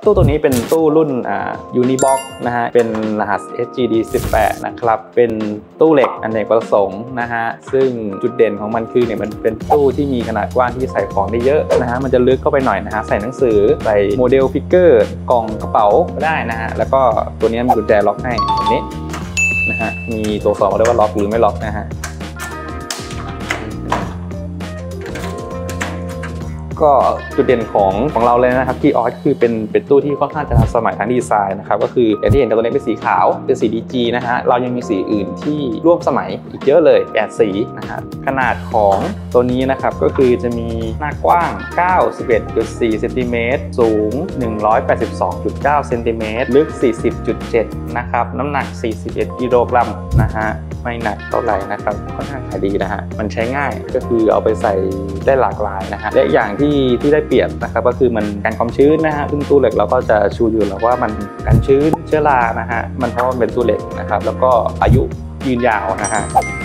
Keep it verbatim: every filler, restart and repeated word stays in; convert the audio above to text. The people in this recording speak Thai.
ตู้ตัวนี้เป็นตู้รุ่นอ่า Unibox นะฮะเป็นรหัส เอส จี ดี สิบแปด นะครับเป็นตู้เหล็กอเนกประสงค์นะฮะซึ่งจุดเด่นของมันคือเนี่ยมันเป็นตู้ที่มีขนาดกว้างที่ใส่ของได้เยอะนะฮะมันจะลึกเข้าไปหน่อยนะฮะใส่หนังสือใส่โมเดลฟิกเกอร์กล่องกระเป๋าก็ได้นะฮะแล้วก็ตัวนี้มีกุญแจล็อกให้แบบนี้นะฮะมีตัวสอนมาด้วยว่าล็อกหรือไม่ล็อกนะฮะก็จุดเด่นของของเราเลยนะครับที่ออสคือเป็นเป็นตู้ที่ค่อนข้างจะทันสมัยทางดีไซน์นะครับก็คืออย่างที่เห็นตัวนี้เป็นสีขาวเป็นสี ดี จี นะฮะเรายังมีสีอื่นที่ร่วมสมัยอีกเยอะเลยแปดสีนะครับขนาดของตัวนี้นะครับก็คือจะมีหน้ากว้าง เก้าสิบเอ็ดจุดสี่ เซนติเมตรสูง หนึ่งร้อยแปดสิบสองจุดเก้า เซนติเมตรลึก สี่สิบจุดเจ็ด นะครับน้ำหนัก สี่สิบเอ็ด กิโลกรัมนะฮะไม่หนักเท่าไหร่นะครับค่อนข้างขายดีนะฮะมันใช้ง่ายก็คือเอาไปใส่ได้หลากหลายนะฮะและอย่างที่ที่ได้เปรียบนะครับก็คือมันกันความชื้นนะฮะซึ่งตู้เหล็กเราก็จะชูอยู่แล้วว่ามันกันชื้นเชื้อรานะฮะมันเพราะมันเป็นตู้เหล็กนะครับแล้วก็อายุยืนยาวนะฮะ